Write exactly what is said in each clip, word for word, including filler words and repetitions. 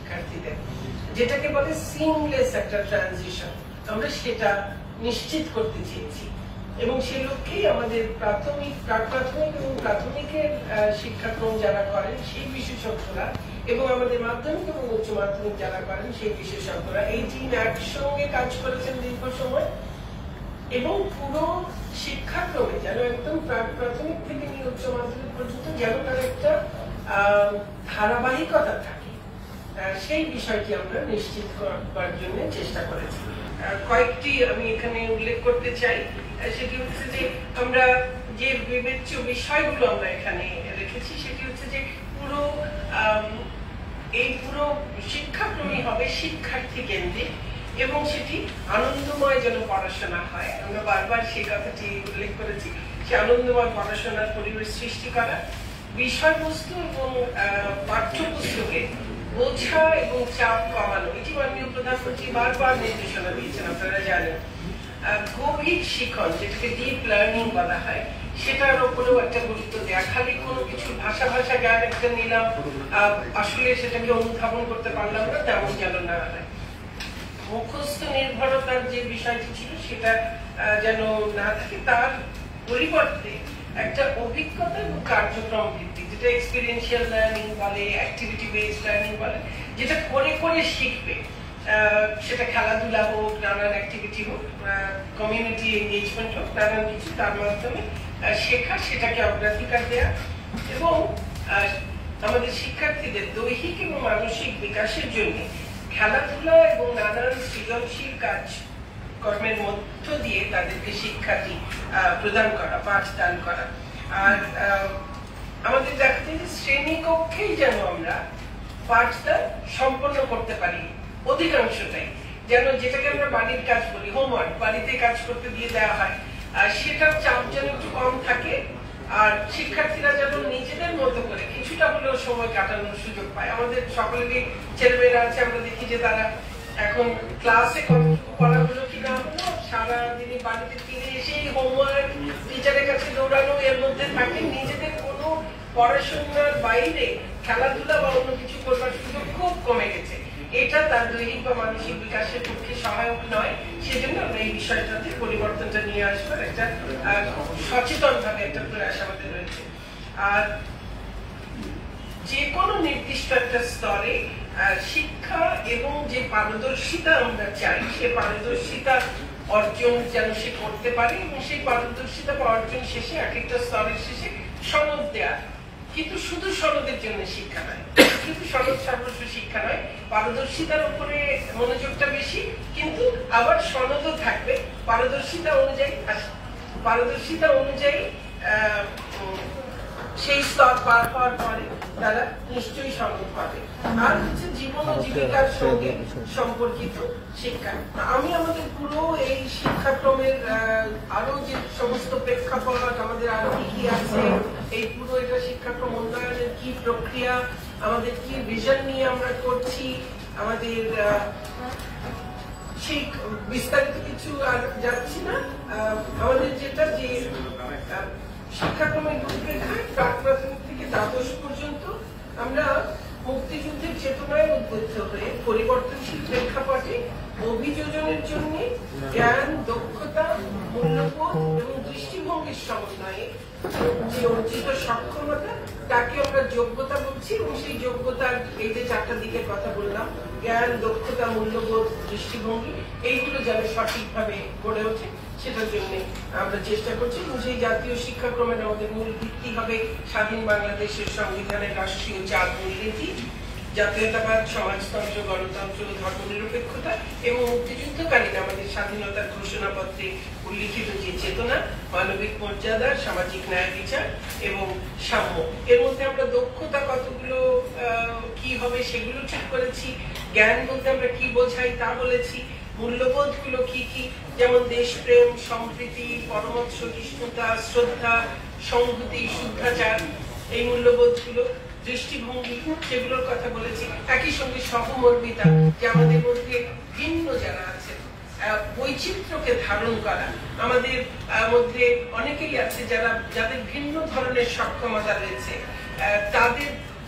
শিক্ষার্থীদের, যেটাকে বলে সিমলেস একটা ট্রানজিশন, আমরা সেটা নিশ্চিত করতে চেয়েছি। এবং সেই লক্ষ্যেই আমাদের প্রাথমিক প্রাক প্রাথমিক এবং প্রাথমিকের শিক্ষাক্রম যারা করেন সেই বিশেষজ্ঞরা এবং আমাদের মাধ্যমিক এবং উচ্চ মাধ্যমিক যারা করেন সেই বিশেষজ্ঞরা এই টিম একসঙ্গে কাজ করেছেন দীর্ঘ সময়। এবং পুরো শিক্ষাক্রমে যেন একদম প্রাক প্রাথমিক থেকে নিয়ে উচ্চ মাধ্যমিক পর্যন্ত যেন তার একটা ধারাবাহিকতা থাকে, সেই বিষয়টি আমরা নিশ্চিত করার জন্য চেষ্টা করেছি। কয়েকটি আমি এখানে উল্লেখ করতে চাই, সেটি হচ্ছে যে আমরা যে বিবেচ্য বিষয়গুলো আমরা এখানে রেখেছি সেটি হচ্ছে যে পুরো এই পুরো শিক্ষাক্রমই হবে শিক্ষার্থী কেন্দ্রিক এবং সেটি আনন্দময় যেন পড়াশোনা হয়। আমরা বারবার সেই কথাটি উল্লেখ করেছি, সে আনন্দময় পড়াশোনার পরিবেশ সৃষ্টি করা, বিষয়বস্তু এবং পাঠ্যপুস্তকে বোঝা এবং চাপ কমানো, এটি মাননীয় প্রধানমন্ত্রী বারবার নির্দেশনা দিয়েছেন, আপনারা জানেন। গভীর শিখন, যেটাকে ডিপ লার্নিং বলা হয়, সেটার উপরেও একটা গুরুত্ব দেয়া। খালি কোনো কিছু ভাষা ভাষা জ্ঞান একটা নিলাম, আসলে সেটাকে অনুধাবন করতে পারলাম না, তেমন যেন না হয়। মুখস্থ নির্ভরতার যে বিষয়টি ছিল সেটা যেন না থাকে, তার পরিবর্তে একটা অভিজ্ঞতা এবং কার্যক্রম ভিত্তিক, যেটা এক্সপিরিয়েন্সিয়াল লার্নিং বলে, অ্যাক্টিভিটি বেসড লার্নিং বলে, যেটা করে করে শিখবে, সেটা খেলাধুলা হোক, নানান অ্যাক্টিভিটি হোক, কমিউনিটি এনগেজমেন্ট হোক, নানান কিছু তার মাধ্যমে শেখা, সেটাকে অগ্রাধিকার দেয়া এবং আমাদের শিক্ষার্থীদের দৈহিক এবং মানসিক বিকাশের জন্য খেলাধুলা এবং নানান সৃজনশীল কাজ কর্মের মধ্য দিয়ে তাদেরকে শিক্ষাটি প্রদান করা, পাঠদান করা। আর আমাদের দেখা যায় যে শ্রেণীকক্ষেই যেন আমরা পাঠদান সম্পন্ন করতে পারি অধিকাংশটাই, যেন যেটাকে আমরা বাড়ির কাজ বলি, হোমওয়ার্ক বাড়িতে কাজ করতে দিয়ে দেওয়া হয়, সেটার চাপ যেন একটু কম থাকে, আর শিক্ষার্থীরা যেন নিজেদের মতো করে কিছুটা হলেও সময় কাটানোর সুযোগ পায়। আমাদের সকলেরই ছেলেমেয়েরা আছে, আমরা দেখি যে তারা এখন ক্লাসে কতটুকু পড়া হলো কি না হলো, সারাদিনই বাড়িতে ফিরে এসেই হোমওয়ার্ক, টিচারের কাছে দৌড়ানো, এর মধ্যে থাকে। নিজেদের কোনো পড়াশোনার বাইরে খেলাধুলা বা অন্য কিছু করবার সুযোগ খুব কমে গেছে। এটা তার দৈহিক বা মানসিক বিকাশের পক্ষে সহায়ক নয়। সেজন্য আমরা এই বিষয়টাতে পরিবর্তনটা নিয়ে আসবার একটা সচেতন ভাবে একটা প্রয়াস আমাদের রয়েছে। আর যে কোনো নির্দিষ্ট একটা স্তরে শিক্ষা এবং যে পারদর্শিতা আমরা চাই, সে পারদর্শিতা অর্জন যেন সে করতে পারে এবং সেই পারদর্শিতা বা অর্জন শেষে এক একটা স্তরের শেষে সনদ দেয়া। কিন্তু শুধু সনদের জন্য শিক্ষা নয়, কিন্তু সনদ সর্বস্ব শিক্ষা নয়, পারদর্শিতার উপরে মনোযোগটা বেশি, কিন্তু আবার সনদও থাকবে পারদর্শিতা অনুযায়ী। পারদর্শিতা অনুযায়ী সেই স্তর পার হওয়ার পরে তারা নিশ্চয়ই সনদ পাবে। আর হচ্ছে জীবন ও জীবিকার সঙ্গে সম্পর্কিত শিক্ষা। আমি আমাদের পুরো এই শিক্ষাক্রমের আরো যে সমস্ত প্রেক্ষাপট, আমাদের আরো কি কি আছে, এই পুরো এটা শিক্ষাক্রম উন্নয়নের কি প্রক্রিয়া, আমাদের কি ভিশন নিয়ে আমরা করছি, আমাদের সেই বিস্তারিত কিছু আর যাচ্ছি না। আমাদের যেটা যে শিক্ষাক্রমের রূপরেখায় প্রাক প্রাথমিক থেকে দ্বাদশ পর্যন্ত আমরা মুক্তিযুদ্ধের চেতনায় উদ্বুদ্ধ হয়ে পরিবর্তনশীল প্রেক্ষাপটে অভিযোজনের জন্য জ্ঞান, দক্ষতা, মূল্যবোধ এবং দৃষ্টিভঙ্গির সমন্বয়ে যে অর্জিত সক্ষমতা, তাকে আমরা যোগ্যতা বলছি। এবং সেই যোগ্যতার এই যে চারটা দিকের কথা বললাম, জ্ঞান, দক্ষতা, মূল্যবোধ, দৃষ্টিভঙ্গি, এইগুলো যেন সঠিকভাবে গড়ে ওঠে, সেটার জন্য আমরা চেষ্টা করছি। এবং সেই জাতীয় শিক্ষাক্রমের আমাদের মূল ভিত্তি হবে স্বাধীন বাংলাদেশের সংবিধানের রাষ্ট্রীয় চার মূলনীতি, জাতীয়তাবাদ, সমাজতন্ত্র, গণতন্ত্র, ধর্মনিরপেক্ষতা এবং মুক্তিযুদ্ধকালীন আমাদের স্বাধীনতার ঘোষণাপত্রে উল্লিখিত যে চেতনা, মানবিক মর্যাদা, সামাজিক ন্যায় বিচার এবং সাম্য। এর মধ্যে আমরা দক্ষতা কতগুলো কি হবে সেগুলো ঠিক করেছি, জ্ঞান বলতে আমরা কি বোঝাই তা বলেছি, মূল্যবোধ গুলো কি কি, যেমন দেশপ্রেম, সম্প্রীতি, পরমত সহিষ্ণুতা, শ্রদ্ধা, সংহতি, শুদ্ধাচার, এই মূল্যবোধ গুলো, দৃষ্টিভঙ্গি, সেগুলোর কথা বলেছি। একই সঙ্গে সহমর্মিতা, যে আমাদের মধ্যে ভিন্ন যারা আছে, বৈচিত্র্যকে ধারণ করা, আমাদের মধ্যে অনেকেই আছে যারা যাদের ভিন্ন ধরনের সক্ষমতা রয়েছে, তাদের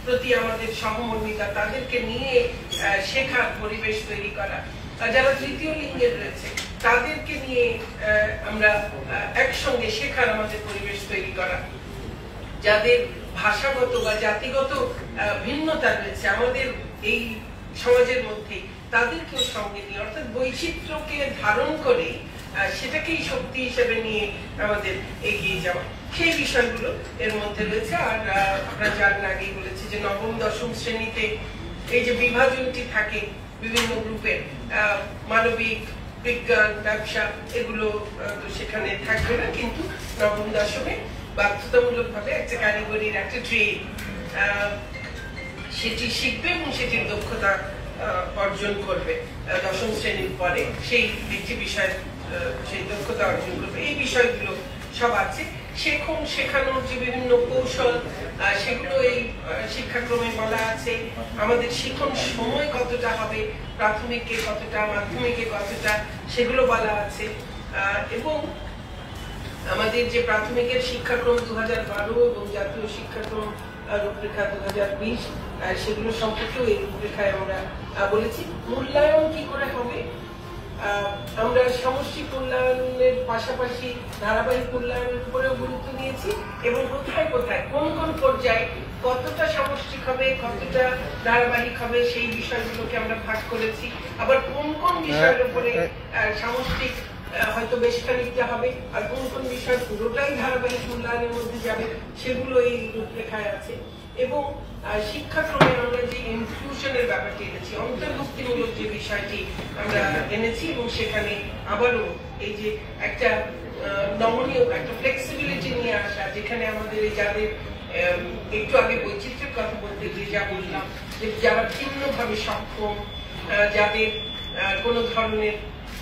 প্রতি আমাদের সহমর্মিতা, তাদেরকে নিয়ে শেখার পরিবেশ তৈরি করা, যারা তৃতীয় লিঙ্গের রয়েছে তাদেরকে নিয়ে আমরা একসঙ্গে শেখার আমাদের পরিবেশ তৈরি করা, যাদের ভাষাগত বা জাতিগত ভিন্নতা রয়েছে আমাদের এই সমাজের মধ্যে, তাদেরকেও সঙ্গে নিয়ে, অর্থাৎ বৈচিত্র্যকে ধারণ করে সেটাকেই শক্তি হিসেবে নিয়ে আমাদের এগিয়ে যাওয়া, সেই বিষয়গুলো এর মধ্যে রয়েছে। আর আপনারা জানেন, আগেই বলেছি যে নবম দশম শ্রেণীতে এই যে বিভাজনটি থাকে বিভিন্ন গ্রুপের, মানবিক, বিজ্ঞান, ব্যবসা, এগুলো সেখানে থাকবে না, কিন্তু নবম দশমে বাধ্যতামূলক ভাবে একটা ক্যাটাগরির একটা ট্রেড সেটি শিখবে এবং সেটির দক্ষতা অর্জন করবে দশম শ্রেণীর পরে, সেই একটি বিষয় সেই দক্ষতা অর্জন করবে। এই বিষয়গুলো সব আছে। শেখন শেখানোর যে বিভিন্ন কৌশল, সেগুলো এই শিক্ষাক্রমে বলা আছে। আমাদের শিখন সময় কতটা হবে, প্রাথমিকে কতটা, মাধ্যমিকে কতটা, সেগুলো বলা আছে। এবং আমাদের যে প্রাথমিকের শিক্ষাক্রম দু হাজার বারো এবং জাতীয় শিক্ষাক্রম রূপরেখা দু হাজার বিশ, সেগুলো সম্পর্কেও এই রূপরেখায় আমরা বলেছি। মূল্যায়ন কি করে হবে, আমরা সামষ্টিক মূল্যায়নের পাশাপাশি ধারাবাহিক মূল্যায়নের উপরেও গুরুত্ব দিয়েছি, এবং কোথায় কোথায় কোন কোন পর্যায়ে কতটা সামষ্টিক হবে, কতটা ধারাবাহিক হবে, সেই বিষয়গুলোকে আমরা ভাগ করেছি। আবার কোন কোন বিষয়ের উপরে সামষ্টিক হয়তো বেশ খানিকটা হবে, আর কোন কোন বিষয় পুরোটাই ধারাবাহিক মূল্যায়নের মধ্যে যাবে, সেগুলো এই রূপরেখায় আছে। এবং শিক্ষাক্রমে আমরা যে ইনক্লুশনের ব্যাপারটি এনেছি, অন্তর্ভুক্তিমূলক যে বিষয়টি আমরা এনেছি, এবং সেখানে আবারও এই যে একটা নমনীয় একটা ফ্লেক্সিবিলিটি নিয়ে আসা, যেখানে আমাদের এই যাদের একটু আগে বৈচিত্র্যের কথা বলতে গিয়ে যা বললাম, যে যারা ভিন্নভাবে সক্ষম, যাদের কোনো ধরনের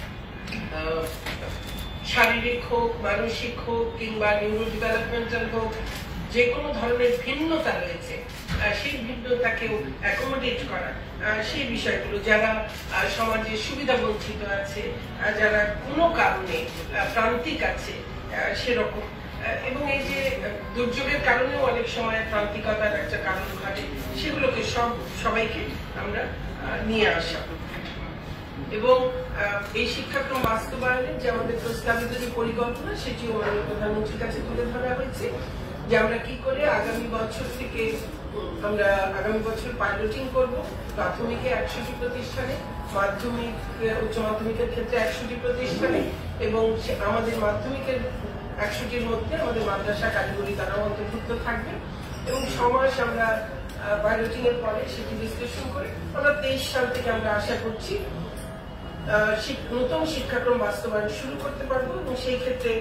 শারীরিক হোক, মানসিক হোক, কিংবা নিউরো ডেভেলপমেন্টাল হোক, যে কোনো ধরনের ভিন্নতা রয়েছে, সেই ভিন্নতাকেও অ্যাকোমোডেট করা, সেই বিষয়গুলো, যারা সমাজে সুবিধা বঞ্চিত আছে, যারা কোনো কারণে প্রান্তিক আছে সেরকম, এবং এই যে দুর্যোগের কারণেও অনেক সময় প্রান্তিকতার একটা কারণ ঘটে, সেগুলোকে সব সবাইকে আমরা নিয়ে আসা। এবং এই শিক্ষাক্রম বাস্তবায়নের যে আমাদের প্রস্তাবিত যে পরিকল্পনা, সেটিও মাননীয় প্রধানমন্ত্রীর কাছে তুলে ধরা হয়েছে, যে আমরা কি করে আগামী বছর থেকে আমরা আগামী বছর পাইলটিং করব, প্রাথমিকে একশোটি প্রতিষ্ঠানে, মাধ্যমিক উচ্চ মাধ্যমিকের ক্ষেত্রে একশোটি প্রতিষ্ঠানে, এবং আমাদের মাধ্যমিকের একশোটির মধ্যে আমাদের মাদ্রাসা কারিগরি তারাও অন্তর্ভুক্ত থাকবে। এবং সমাজ আমরা পাইলটিং এর পরে সেটি বিশ্লেষণ করে আমরা তেইশ সাল থেকে আমরা আশা করছি নতুন শিক্ষাক্রম বাস্তবায়ন শুরু করতে পারবো। এবং সেই ক্ষেত্রে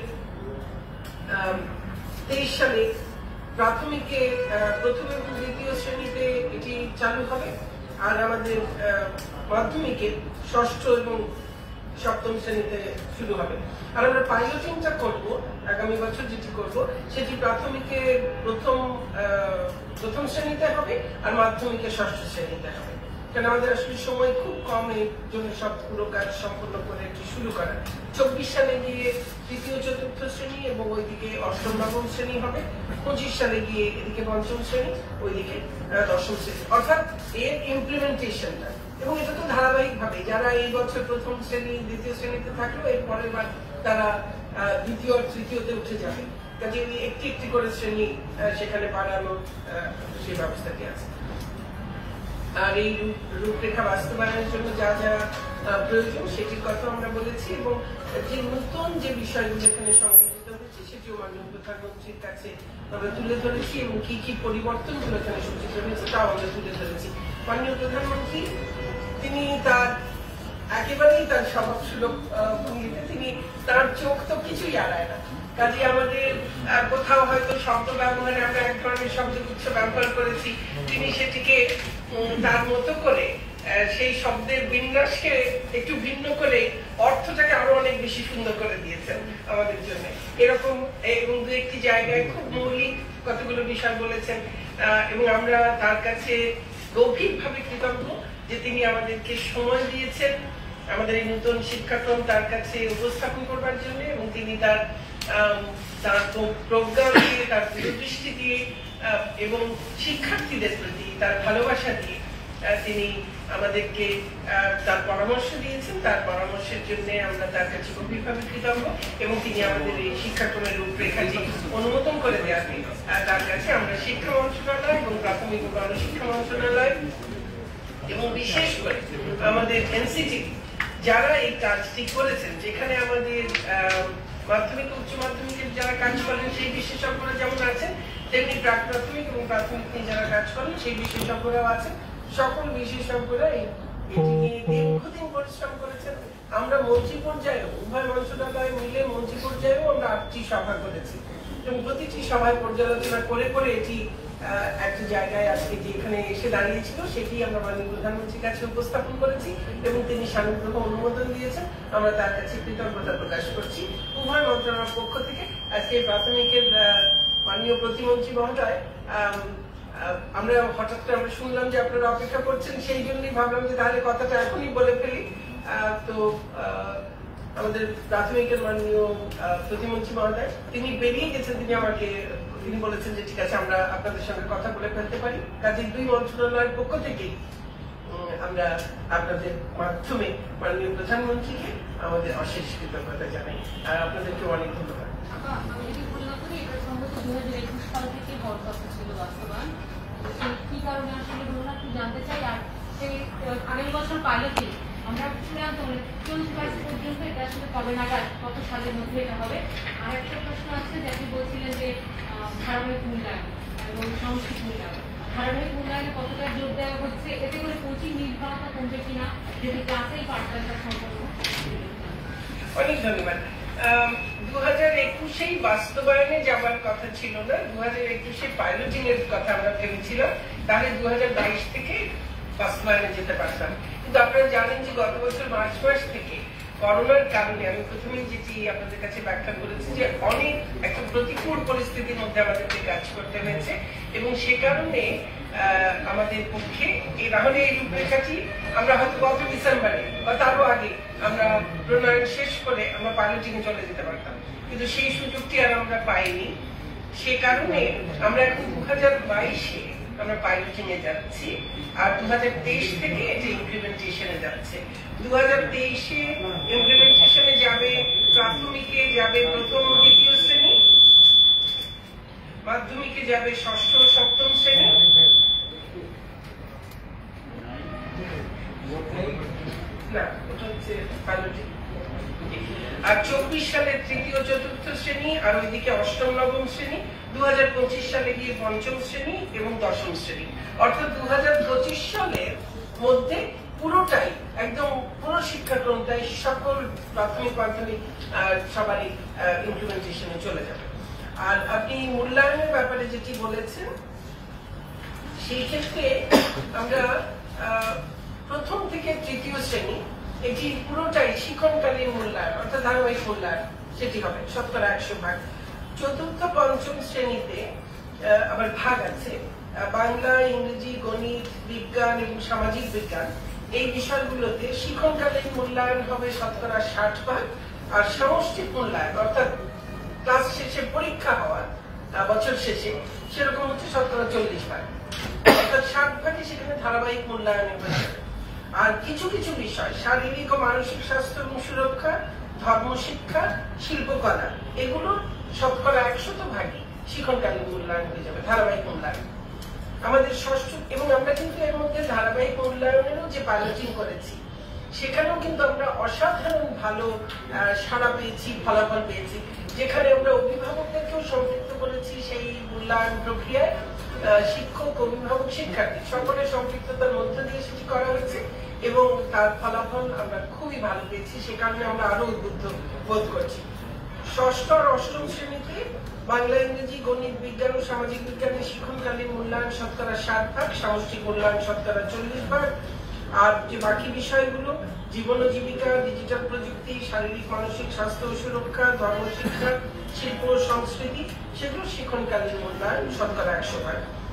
তেইশ সালে প্রাথমিকে প্রথম এবং দ্বিতীয় শ্রেণীতে এটি চালু হবে, আর আমাদের মাধ্যমিকে ষষ্ঠ এবং সপ্তম শ্রেণীতে শুরু হবে। আর আমরা পাইলটিংটা করব আগামী বছর, যেটি করব সেটি প্রাথমিকে প্রথম প্রথম শ্রেণীতে হবে, আর মাধ্যমিকে ষষ্ঠ শ্রেণীতে হবে। কারণ আমাদের আসলে সময় খুব কম, এর জন্য সব পুরো কাজ সম্পূর্ণ করে একটু শুরু করা। চব্বিশ সালে গিয়ে তৃতীয় চতুর্থ শ্রেণী এবং ওইদিকে অষ্টম নবম শ্রেণী হবে, পঁচিশ সালে গিয়ে এদিকে পঞ্চম শ্রেণী, ওইদিকে দশম শ্রেণী, অর্থাৎ এর ইমপ্লিমেন্টেশনটা। এবং এটা তো ধারাবাহিক ভাবে, যারা এই বছর প্রথম শ্রেণী দ্বিতীয় শ্রেণীতে থাকলো, এর পরের বার তারা দ্বিতীয় আর তৃতীয়তে উঠে যাবে, কাজে একটি একটি করে শ্রেণী সেখানে বাড়ানোর সেই ব্যবস্থাটি আছে। আর এই রূপরেখা বাস্তবায়নের জন্য যা যা প্রয়োজন সেটির কথা আমরা বলেছি, এবং যে নতুন যে বিষয়গুলো এখানে সংযোজিত হয়েছে সেটিও মাননীয় প্রধানমন্ত্রীর কাছে আমরা তুলে ধরেছি, এবং কি কি পরিবর্তনগুলো এখানে সূচিত হয়েছে তাও আমরা তুলে ধরেছি। মাননীয় প্রধানমন্ত্রী তিনি তার একেবারেই তার স্বভাব সুলভ ভঙ্গিতে, তিনি তার চোখ তো কিছুই আড়ায় না। কাজে আমাদের কোথাও হয়তো শব্দ ব্যবহারে আমরা এক ধরনের শব্দগুচ্ছ ব্যবহার করেছি, তিনি সেটিকে তার মতো করে সেই শব্দের বিন্যাসকে একটু ভিন্ন করে অর্থটাকে আরো অনেক বেশি সুন্দর করে দিয়েছেন আমাদের জন্য। এরকম এবং দু একটি জায়গায় খুব মৌলিক কতগুলো বিষয় বলেছেন, এবং আমরা তার কাছে গভীরভাবে কৃতজ্ঞ যে তিনি আমাদেরকে সময় দিয়েছেন আমাদের এই নতুন শিক্ষাক্রম তার কাছে উপস্থাপন করবার জন্য, এবং তিনি তার তার প্রজ্ঞা দিয়ে, তার দূরদৃষ্টি দিয়ে এবং শিক্ষার্থীদের প্রতি তার ভালোবাসা দিয়ে তিনি আমাদেরকে তার পরামর্শ দিয়েছেন। তার পরামর্শের জন্য আমরা তার কাছে গভীরভাবে কৃতজ্ঞ এবং তিনি আমাদের এই শিক্ষাক্রমের রূপরেখাটি অনুমোদন করে দেওয়াতে তার কাছে আমরা শিক্ষা মন্ত্রণালয় এবং প্রাথমিক ও গণশিক্ষা মন্ত্রণালয় এবং বিশেষ করে আমাদের এনসিটি যারা এই কাজটি করেছেন, যেখানে আমাদের মাধ্যমিক উচ্চ মাধ্যমিকের যারা কাজ করেন সেই বিশেষজ্ঞরা যেমন আছেন, তেমনি প্রাক প্রাথমিক এবং প্রাথমিক নিয়ে যারা কাজ করেন সেই বিশেষজ্ঞরাও আছেন। সকল বিশেষজ্ঞরা এটি নিয়ে দীর্ঘদিন পরিশ্রম করেছেন। আমরা মন্ত্রী পর্যায়ে উভয় মন্ত্রণালয় মিলে মন্ত্রী পর্যায়েও আমরা আটটি সভা করেছি এবং প্রতিটি সভায় পর্যালোচনা করে করে এটি একটা জায়গায় আজকে যে এখানে এসে দাঁড়িয়েছিল সেটি আমরা মাননীয় প্রধানমন্ত্রীর কাছে উপস্থাপন করেছি এবং তিনি সানুগ্রহ অনুমোদন দিয়েছেন। আমরা তার কাছে কৃতজ্ঞতা প্রকাশ করছি। উভয় মন্ত্রণালয়ের পক্ষ থেকে আজকে প্রাথমিকের মাননীয় প্রতিমন্ত্রী মহোদয়, আমরা হঠাৎ করে আমরা শুনলাম যে আপনারা অপেক্ষা করছেন, সেই জন্যই ভাবলাম যে তাহলে কথাটা এখনই বলে ফেলি। তো আমাদের প্রাথমিকের মাননীয় প্রতিমন্ত্রী মহোদয় তিনি বেরিয়ে গেছেন, তিনি আমাকে তিনি বলেছেন যে ঠিক আছে আমরা আপনাদের সঙ্গে কথা বলে ফেলতে পারি। কাজে দুই মন্ত্রণালয়ের পক্ষ থেকেই আমরা আপনাদের মাধ্যমে মাননীয় প্রধানমন্ত্রীকে আমাদের অশেষ কৃতজ্ঞতা জানাই আর আপনাদেরকে অনেক ধন্যবাদ। কি কারণে আসলে জানতে চাই। আর সেই আগামী বছর পাইলটে আমরা চল্লিশ বাইশ পর্যন্ত এটা আসলে কবে নাগাদ কত সালের মধ্যে এটা হবে। আর একটা প্রশ্ন আছে যে আপনি বলছিলেন যে ধারাবাহিক মূল্যায়ন এবং সাংস্কৃতিক মূল্যায়ন, ধারাবাহিক মূল্যায়নে কতটা জোর দেওয়া হচ্ছে, এতে করে কোচিং নির্ভরতা কমবে কিনা, যদি ক্লাসেই পাঠদানটা সম্পন্ন। অনেক ধন্যবাদ। দু হাজার একুশেই বাস্তবায়নে যাবার কথা ছিল না, দু হাজার একুশে পাইলটিং এর কথা আমরা ভেবেছিলাম, তাহলে দু হাজার বাইশ থেকে বাস্তবায়নে যেতে পারতাম। কিন্তু আপনারা জানেন যে গত বছর মার্চ মাস থেকে করোনার কারণে আমি প্রথমেই যেটি আপনাদের কাছে ব্যাখ্যা করেছি যে অনেক একটা প্রতিকূল পরিস্থিতির মধ্যে আমাদেরকে কাজ করতে হয়েছে এবং সে কারণে আমাদের পক্ষে তাহলে এই রূপরেখাটি আমরা হয়তো গত ডিসেম্বরে বা তারও আগে আমরা প্রণয়ন শেষ করে আমরা পাইলটিং এ চলে যেতে পারতাম, কিন্তু সেই সুযোগটি আর আমরা পাইনি। সে কারণে আমরা এখন দু হাজার বাইশে আমরা পাইলটিং এ যাচ্ছি আর দু হাজার তেইশ থেকে এটা ইমপ্লিমেন্টেশনে যাচ্ছে। দু হাজার তেইশে ইমপ্লিমেন্টেশনে যাবে, প্রাথমিকে যাবে প্রথম দ্বিতীয় শ্রেণী, মাধ্যমিকে যাবে ষষ্ঠ সপ্তম শ্রেণী, না ওটা হচ্ছে পাইলটিং, আর চব্বিশ সালে তৃতীয় চতুর্থ শ্রেণী, আর ওইদিকে অষ্টম নবম শ্রেণী, দু হাজার পঁচিশ সালে গিয়ে পঞ্চম শ্রেণী এবং দশম শ্রেণী। অর্থাৎ দু হাজার পঁচিশ সালের মধ্যে পুরোটাই একদম পুরো শিক্ষাক্রমটাই সকল প্রাথমিক মাধ্যমিক সবারই ইমপ্লিমেন্টেশনে চলে যাবে। আর আপনি মূল্যায়নের ব্যাপারে যেটি বলেছেন সেই ক্ষেত্রে আমরা প্রথম থেকে তৃতীয় শ্রেণী এটি পুরোটাই শিক্ষণকালীন মূল্যায়ন অর্থাৎ ধারাবাহিক মূল্যায়ন সেটি হবে শতকরা একশো ভাগ। চতুর্থ পঞ্চম শ্রেণীতে আবার ভাগ আছে, বাংলা, ইংরেজি, গণিত, বিজ্ঞান এবং সামাজিক বিজ্ঞান এই বিষয়গুলোতে শিক্ষণকালীন মূল্যায়ন হবে শতকরা ষাট ভাগ, আর সামষ্টিক মূল্যায়ন অর্থাৎ ক্লাস শেষে পরীক্ষা হওয়া বছর শেষে সেরকম হচ্ছে শতকরা চল্লিশ ভাগ, অর্থাৎ ষাট ভাগে সেখানে ধারাবাহিক মূল্যায়নে হয়ে যাবে। আর কিছু কিছু বিষয় শারীরিক ও মানসিক স্বাস্থ্য এবং সুরক্ষা, ধর্মশিক্ষা, শিল্পকলা এগুলো শতকরা একশত ভাগই শিক্ষণকালীন মূল্যায়ন হয়ে যাবে, ধারাবাহিক মূল্যায়ন। আমাদের ষষ্ঠ এবং আমরা কিন্তু এর মধ্যে ধারাবাহিক মূল্যায়নেরও যে পাইলটিং করেছি সেখানেও কিন্তু আমরা অসাধারণ ভালো সাড়া পেয়েছি, ফলাফল পেয়েছি, যেখানে আমরা অভিভাবকদেরকেও সম্পৃক্ত করেছি সেই মূল্যায়ন প্রক্রিয়ায়। শিক্ষক, অভিভাবক, শিক্ষার্থী সকলের সম্পৃক্ততার মধ্য দিয়ে সেটি করা হয়েছে এবং তার ফলাফল আমরা খুবই ভালো পেয়েছি, সে কারণে আমরা আরো উদ্বুদ্ধ বোধ করছি। ষষ্ঠ আর অষ্টম শ্রেণীতে বাংলা, ইংরেজি, গণিত, বিজ্ঞান ও সামাজিক বিজ্ঞানের শিক্ষণকালীন মূল্যায়ন শতকরা ষাট ভাগ, সামষ্টিক মূল্যায়ন শতকরা চল্লিশ ভাগ, আর যে বাকি বিষয়গুলো জীবন ও জীবিকা, ডিজিটাল প্রযুক্তি, শারীরিক মানসিক স্বাস্থ্য ও সুরক্ষা, ধর্মশিক্ষা, শিল্প ও সংস্কৃতি সেগুলো শিক্ষণকালীন মূল্যায়ন শতকরা একশো ভাগ।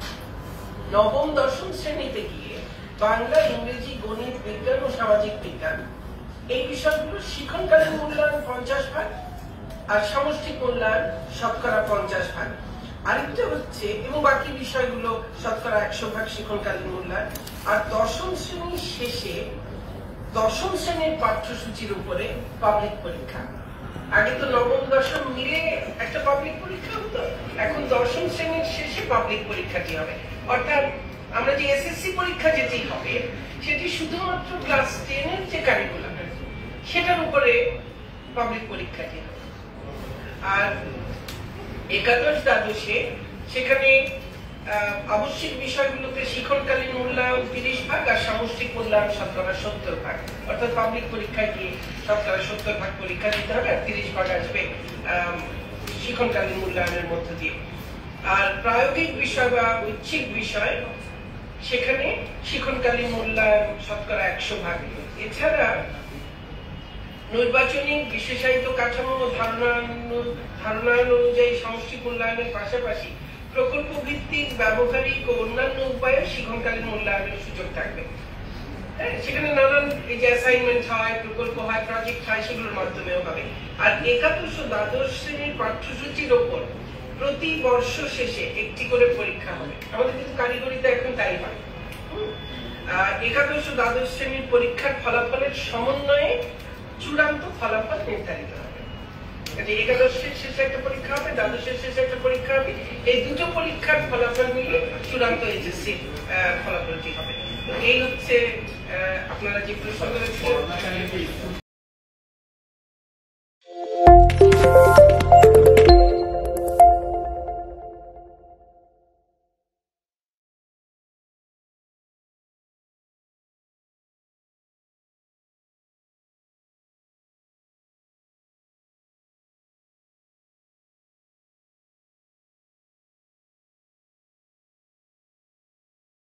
নবম দশম শ্রেণীতে গিয়ে বাংলা, ইংরেজি, গণিত, বিজ্ঞান ও সামাজিক বিজ্ঞান এই বিষয়গুলো শিক্ষণকালীন মূল্যায়ন পঞ্চাশ ভাগ আর সামষ্টিক মূল্যায়ন শতকরা পঞ্চাশ ভাগ। আরেকটা হচ্ছে, এবং বাকি বিষয়গুলো শতকরা একশো ভাগ শিক্ষণকালীন মূল্যায়ন। আর দশম শ্রেণীর শেষে দশম শ্রেণীর পাঠ্যসূচির উপরে পাবলিক পরীক্ষা। আগে তো নবম দশম মিলে একটা পাবলিক পরীক্ষা হতো, এখন দশম শ্রেণীর শেষে পাবলিক পরীক্ষাটি হবে। অর্থাৎ আমরা যে এসএসসি পরীক্ষা যেটি হবে সেটি শুধুমাত্র ক্লাস টেনের যে কারিকুলাম সেটার উপরে পাবলিক পরীক্ষাটি হবে। আর একাদশ দ্বাদশে সেখানে আবশ্যিক বিষয়গুলোতে শিক্ষণকালীন মূল্যায়ন তিরিশ ভাগ আর সামষ্টিক মূল্যায়ন শতকরা সত্তর ভাগ। অর্থাৎ পাবলিক পরীক্ষায় গিয়ে শতকরা সত্তর ভাগ পরীক্ষা দিতে হবে আর তিরিশ ভাগ আসবে শিক্ষণকালীন মূল্যায়নের মধ্য দিয়ে। আর প্রায়োগিক বিষয় বা ঐচ্ছিক বিষয় সেখানে শিক্ষণকালীন মূল্যায়ন শতকরা একশো ভাগ। এছাড়া নৈর্বাচনিক বিশেষায়িত কাঠামো ধারণা ধারণা অনুযায়ী সামষ্টিক মূল্যায়নের পাশাপাশি প্রকল্প ভিত্তিক ব্যবহারিক ও অন্যান্য উপায়ে শিক্ষণকালীন মূল্যায়নের সুযোগ থাকবে। সেখানে নানান এই যে অ্যাসাইনমেন্ট হয়, প্রকল্প হয়, প্রজেক্ট হয়, সেগুলোর মাধ্যমেও হবে। আর একাদশ ও দ্বাদশ শ্রেণীর পাঠ্যসূচির ওপর প্রতি বর্ষ শেষে একটি করে পরীক্ষা হবে। আমাদের কিন্তু কারিগরিতে এখন তাই হয়। একাদশ ও দ্বাদশ শ্রেণীর পরীক্ষার ফলাফলের সমন্বয়ে চূড়ান্ত ফলাফল নির্ধারিত হবে। একাদশের শেষে একটা পরীক্ষা হবে, দ্বাদশের শেষে একটা পরীক্ষা হবে, এই দুটো পরীক্ষার ফলাফল মিলে চূড়ান্ত এইচএসসি ফলাফলটি হবে। এই হচ্ছে আপনারা যে প্রশ্ন করেছিলেন।